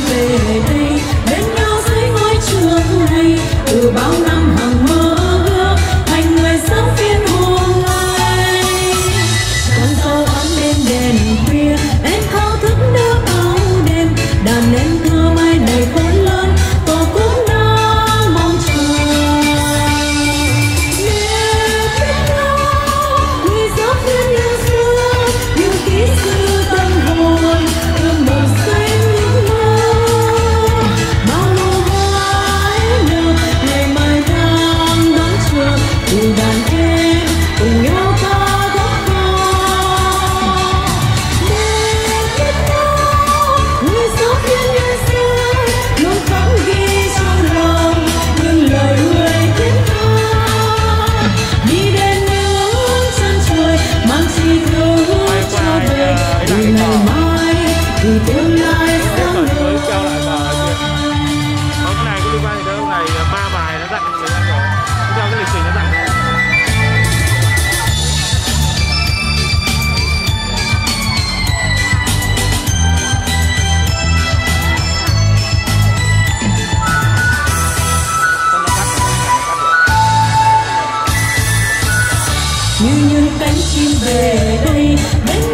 về đây bên nhau dưới ngôi trường này, từ bao năm hằng mơ ước thành người sống phiên hôm nay. Con dâu ấm bên đèn khuya em thao thức đưa bao đêm, đàn em thơ mai này khôn lớn tổ cũng đang mong chờ. Nếu biết đâu người giáo viên yêu xưa như kỹ sư tâm hồn ươm mầm xanh những mơ, bao lâu mãi nở ngày mai đang đón chờ cùng đàn em cùng nhau ta góp con. Để biết đâu người giáo viên yêu xưa luôn khắc ghi trong lòng những lời người thiết tha, đi đến những chân trời mang chi thứ cho về vì ngày mai vì tương lai sáng ngời. Cái này có liên quan gì đâu, này ba bài nó dặn người ta rồi, theo cái lịch trình nó dặn thôi. Như những cánh chim về đây bên